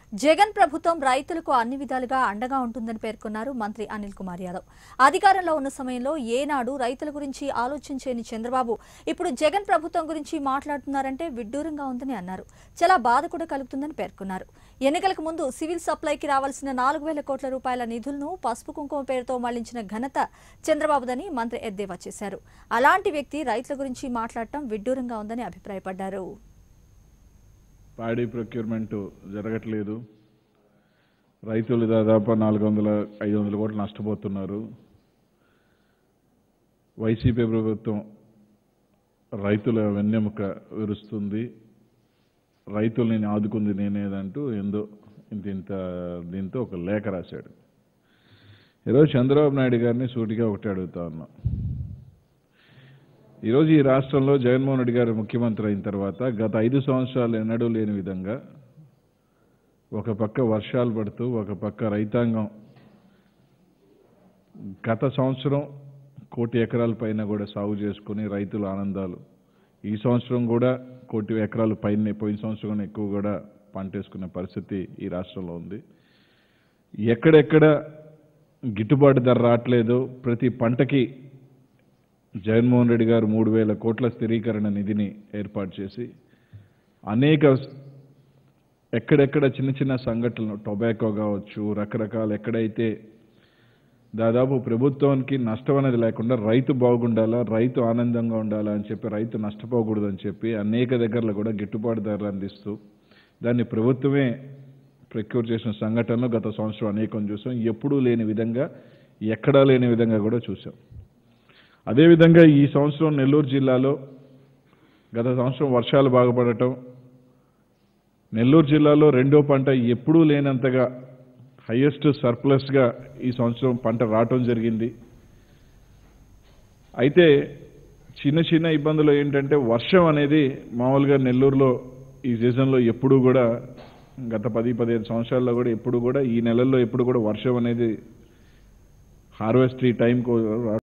జగన్ ప్రభుత్వం రైతులకు అన్ని విధాలుగా అండగా ఉంటుందని పేర్కొన్నారు మంత్రి అనిల్ కుమార్ యాదవ్. అధికారంలో ఉన్న సమయంలో ఏనాడు రైతుల గురించి ఆలోచించేని చంద్రబాబు ఇప్పుడు జగన్ ప్రభుత్వం గురించి మాట్లాడుతున్నారంటే విడ్డూరంగా ఉందని అన్నారు. చాలా బాధ కూడా కలుగుతుందని పేర్కొన్నారు. ఎన్నికలకు ముందు సివిల్ సప్లైకి రావాల్సిన 4,000 కోట్ల రూపాయల నిధులను పసుపు కుంకుమ పేరుతో మళ్లించిన ఘనత చంద్రబాబుదని మంత్రి ఎద్దేవా చేశారు. అలాంటి వ్యక్తి రైతుల గురించి మాట్లాడటం విడ్డూరంగా ఉందని అభిప్రాయపడ్డారు. పాడి ప్రొక్యూర్మెంట్ జరగట్లేదు. రైతులు దాదాపు 400-500 కోట్లు నష్టపోతున్నారు. వైసీపీ ప్రభుత్వం రైతుల వెన్నెముక విరుస్తుంది. రైతుల్ని ఆదుకుంది నేనేదంటూ ఏందో దీంతో ఒక లేఖ రాశాడు. ఈరోజు చంద్రబాబు నాయుడు గారిని సూటిగా ఒకటి అడుగుతా ఉన్నాం. ఈరోజు ఈ రాష్ట్రంలో జగన్మోహన్ రెడ్డి గారు ముఖ్యమంత్రి అయిన తర్వాత గత 5 సంవత్సరాలు ఎన్నడూ లేని విధంగా ఒక పక్క వర్షాలు పడుతూ ఒక పక్క రైతాంగం గత సంవత్సరం 1 కోటి ఎకరాల పైన కూడా సాగు చేసుకుని రైతుల ఆనందాలు, ఈ సంవత్సరం కూడా 1 కోటి ఎకరాల పైన, పోయిన సంవత్సరం ఎక్కువ కూడా పంట వేసుకునే పరిస్థితి ఈ రాష్ట్రంలో ఉంది. ఎక్కడెక్కడ గిట్టుబాటు ధర రావట్లేదు, ప్రతి పంటకి జగన్మోహన్ రెడ్డి గారు 3,000 కోట్ల స్థిరీకరణ నిధిని ఏర్పాటు చేసి అనేక ఎక్కడెక్కడ చిన్న చిన్న సంఘటనలు, టొబాకో కావచ్చు, రకరకాల ఎక్కడైతే దాదాపు ప్రభుత్వానికి నష్టం అనేది లేకుండా రైతు బాగుండాలా, రైతు ఆనందంగా ఉండాలా అని చెప్పి, రైతు నష్టపోకూడదని చెప్పి అనేక దగ్గరలో కూడా గిట్టుబాటు ధరలు అందిస్తూ దాన్ని ప్రభుత్వమే ప్రొక్యూర్ చేసిన సంఘటనలు గత సంవత్సరం అనేకం చూసాం. ఎప్పుడూ లేని విధంగా, ఎక్కడా లేని విధంగా కూడా చూసాం. అదేవిధంగా ఈ సంవత్సరం నెల్లూరు జిల్లాలో గత సంవత్సరం వర్షాలు బాగుపడటం, నెల్లూరు జిల్లాలో రెండో పంట ఎప్పుడూ లేనంతగా హైయెస్ట్ సర్ప్లస్గా ఈ సంవత్సరం పంట రావటం జరిగింది. అయితే చిన్న చిన్న ఇబ్బందులు ఏంటంటే వర్షం అనేది మామూలుగా నెల్లూరులో ఈ సీజన్లో ఎప్పుడూ కూడా గత 10-15 సంవత్సరాల్లో కూడా ఎప్పుడు కూడా ఈ నెలల్లో ఎప్పుడు కూడా వర్షం అనేది హార్వెస్ట్ ఈ టైంకు